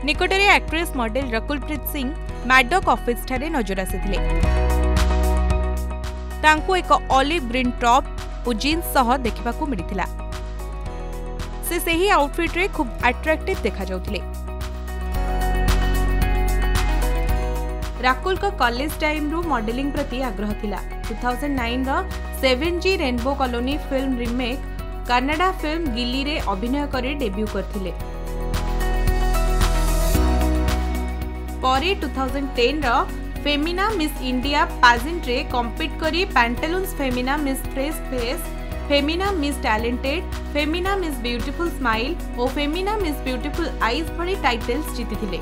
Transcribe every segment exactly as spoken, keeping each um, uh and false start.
निकटरे actress model Rakulpreet Singh Maddock office ठारे नजर आसीथिले। तांको एक ऑलिव ग्रीन टॉप और जीन्स सह देखिबाकू मिलिथिला। से सही आउटफिट रे खूब अट्रैक्टिव देखा जाउथिले। राकुल का कॉलेज टाइम रू मॉडलिंग प्रति आग्रह थिला। दो हज़ार नौ रो seven G rainbow colony film remake Kannada film Gilli रे अभिनय करी डेब्यू करथिले। परे दो हज़ार दस रो फेमिना मिस इंडिया पाजेंट रे कॉम्पीट करी Pantaloons Femina Miss fresh face, Femina Miss talented, Femina Miss beautiful smile और फेमिना मिस ब्यूटीफुल आईज भली टाइटल्स जीतिथिले।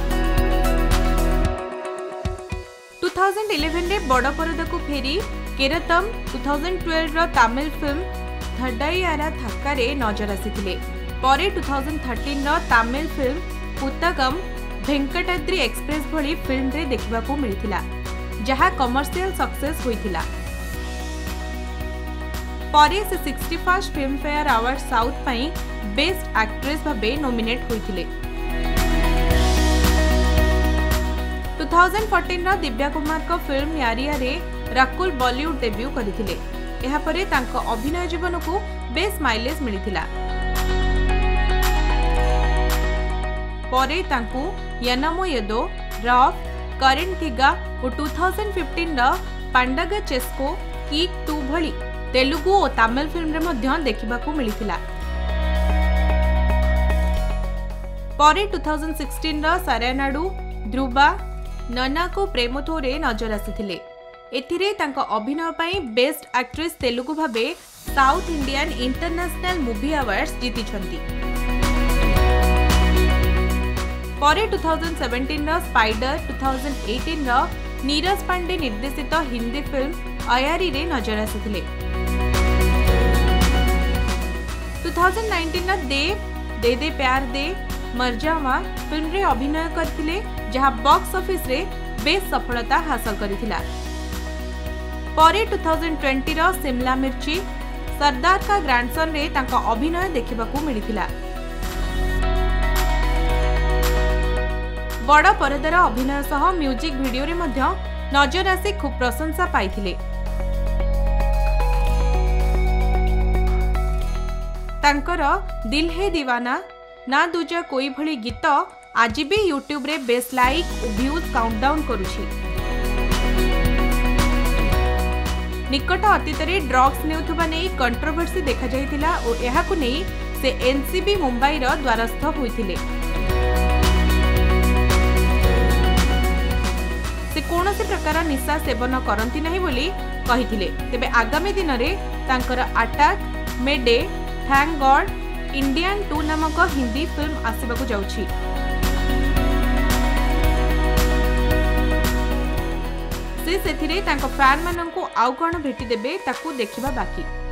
दो हज़ार ग्यारह रे बड़ परदा को फेरी केरतम दो हज़ार बारह रो तमिल फिल्म थड्डाईयारा थक्का रे नजर आसीथिले। परे दो हज़ार तेरह रो तमिल फिल्म पुत्तगम वेंकटाद्री एक्सप्रेस भली फिल्म रे देखिबाकू मिलिथिला, जहा कमर्शियल सक्सेस होइथिला। परे से इकसठवां फिल्म फेयर अवार्ड साउथ पई बेस्ट एक्ट्रेस भाबे नॉमिनेट होइथिले। दो हज़ार चौदह रो दिव्या कुमार को फिल्म यारिया रे राकुल बॉलीवुड डेब्यू करथिले। एहा परे तांको अभिनय जीवन को बेस माइलेज मिलिथिला। परे तांको यनामो यदो, रफ, करेंट थिगा और दो हज़ार पंद्रह रो पांडगा चेस्को किक टू भली तेलुगु और तमिल फिल्म रे मध्य देखिबाकू मिलिथिला। परे दो हज़ार सोलह रो सारानाडु, ध्रुवा, नना को प्रेमथोरे नजर आसीथिले। एथिरे तांको अभिनय पई बेस्ट एक्ट्रेस तेलुगु भाबे South Indian International Movie Awards जीतिछंती। परे दो हज़ार सत्रह रो स्पाइडर, दो हज़ार अठारह रो नीरज पांडे निर्देशित हिंदी फिल्म अयारी रे नजर आसीथिले। दो हज़ार उन्नीस रो देव, दे दे प्यार दे, मरजावा फिल्म रे अभिनय करथिले, जहा बॉक्स ऑफिस रे बेस सफलता हासिल करिथिला। परे दो हज़ार बीस रो शिमला मिर्ची, सरदार का ग्रैंडसन रे तांका अभिनय देखिबाकू मिलिथिला। बड़ परदार अभिनय सह म्यूजिक वीडियो रे मध्य नजर आसी खूब प्रशंसा पाइथिले। तांकर दिल है दीवाना, ना दूजा कोई भली गीत आज भी यूट्यूब रे बेस लाइक और व्यूज काउंटडाउन करुछि। निकट अतीत रे ड्रग्स नेउथबा नै कंट्रोवर्सी देखा जाइतिला और एहाकु नै से एनसीबी मुंबई रो द्वारस्थ होइथिले। से कौनसी प्रकार निशा सेवन करती नहीं बोली कहिथिले। तेबे आगामी दिन रे तांकर Attack, Mayday, Thank God, Indian two नामक हिंदी फिल्म आसिबाकू जाउछि। से सेथिरे तांको फैन माननकू आउ कोन भेटी देबे ताकू देखिबा बाकी।